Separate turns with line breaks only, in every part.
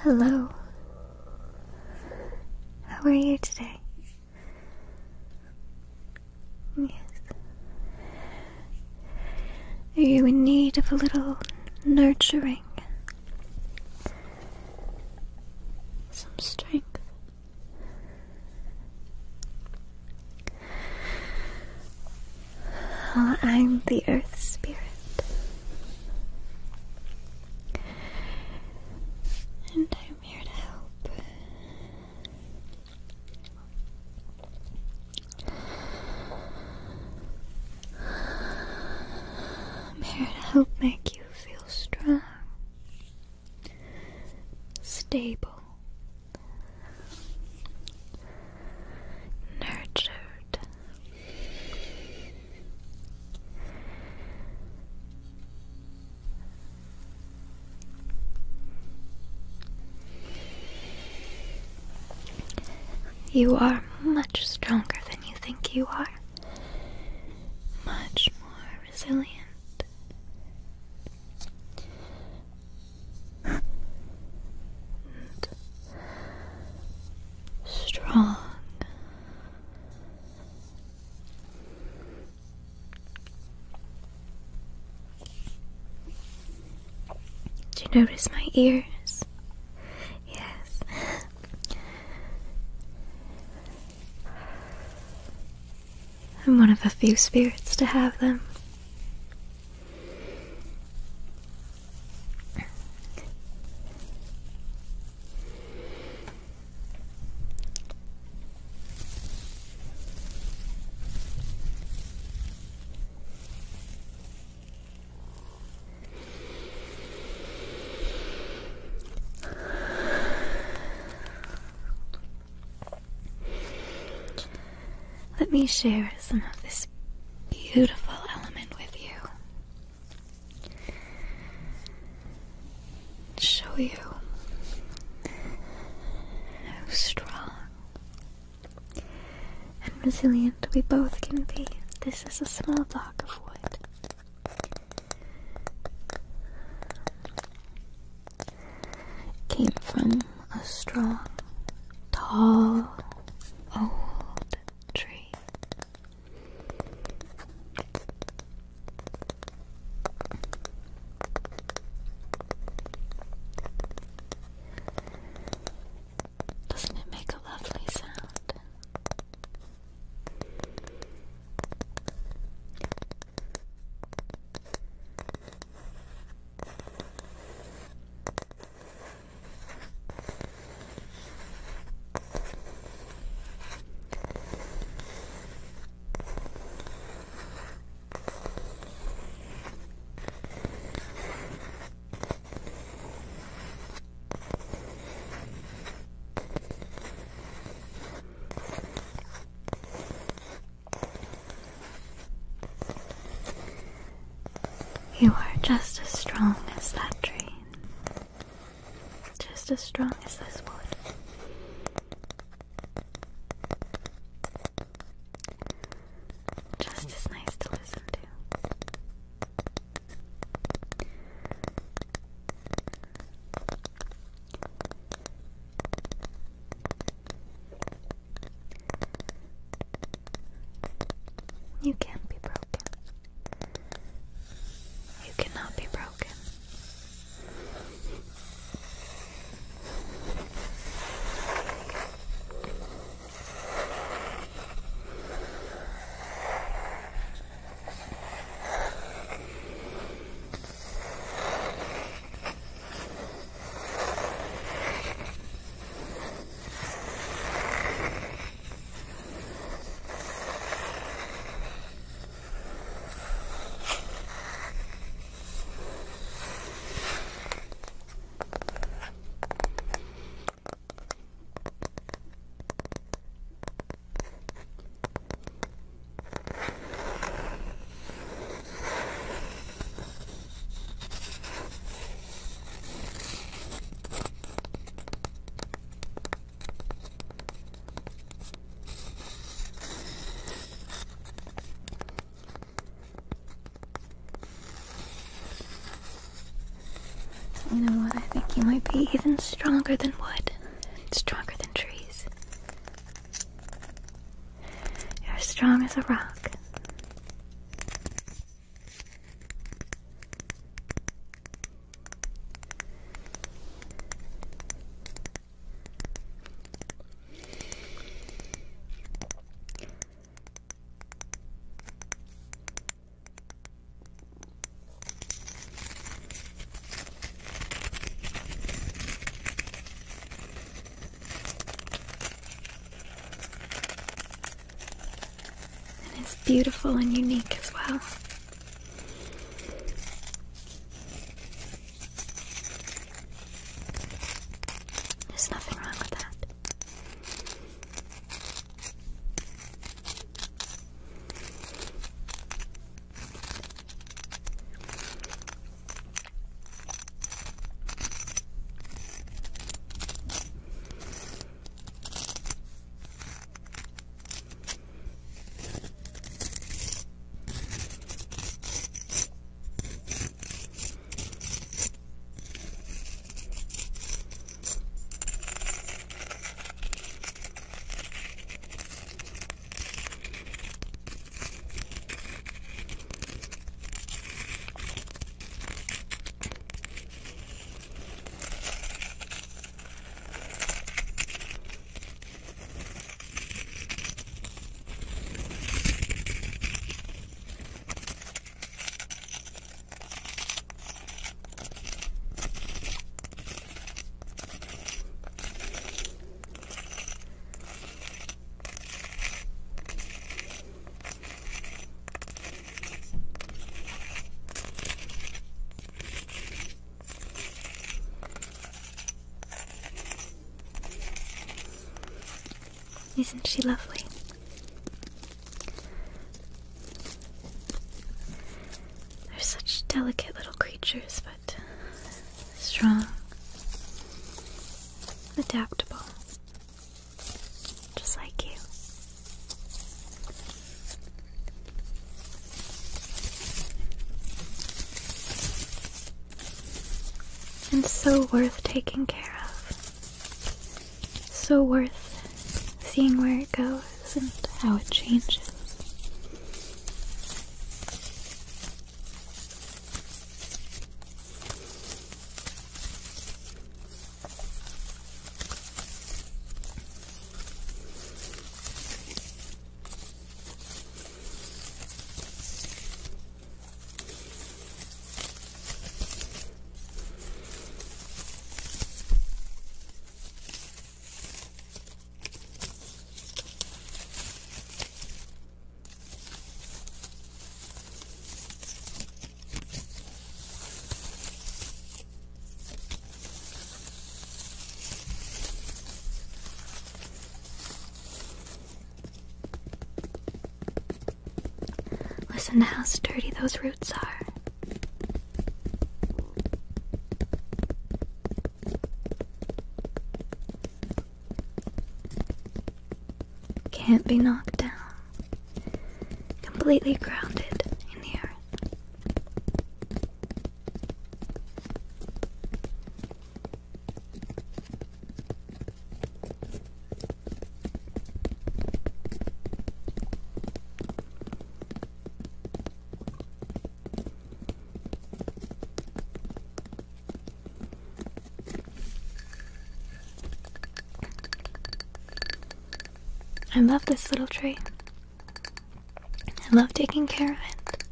Hello. How are you today? Yes. Are you in need of a little nurturing? Some strength? Well, I'm the Earth Spirit. And I'm here to help. I'm here to help make you feel strong, stable, nurtured. You are much stronger than you think you are. Much more resilient. And strong. Do you notice my ears? Yes. I'm one of a few spirits to have them. Let me share some of this beautiful element with you. Show you how strong and resilient we both can be. This is a small block of wood. It came from a strong, tall, old tree. Doesn't it make a lovely sound? You are just as strong as that tree. Just as strong as this wood. Just as nice to listen to. You can't be broken. You cannot be broken. be even stronger than wood, stronger than trees. You're strong as a rock. It's beautiful and unique as well. There's nothing wrong with that. Isn't she lovely? They're such delicate little creatures, but strong, adaptable, just like you. And so worth taking care of. So worth seeing where it goes and how it changes. Listen to how sturdy those roots are. Can't be knocked down. Completely grounded in the earth. I love this little tree. I love taking care of it.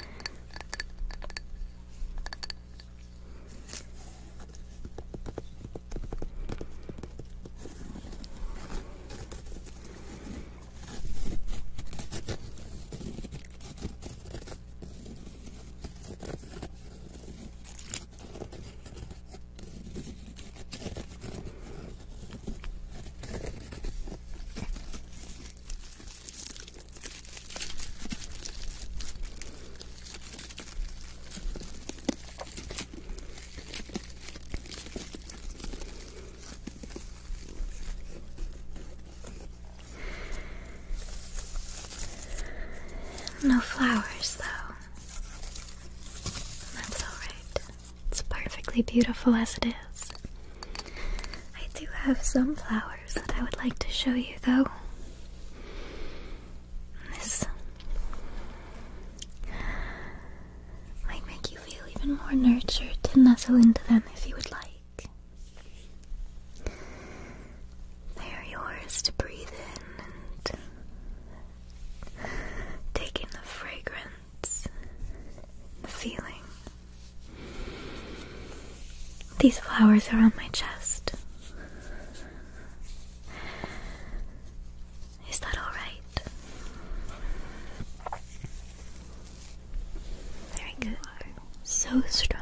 No flowers, though. That's alright. It's perfectly beautiful as it is. have some flowers that I would like to show you, though. This might make you feel even more nurtured to nestle into them if you would like. They are yours to breathe in and take in the fragrance, the feeling. These flowers are on my chest. Is that all right? Very good. So strong.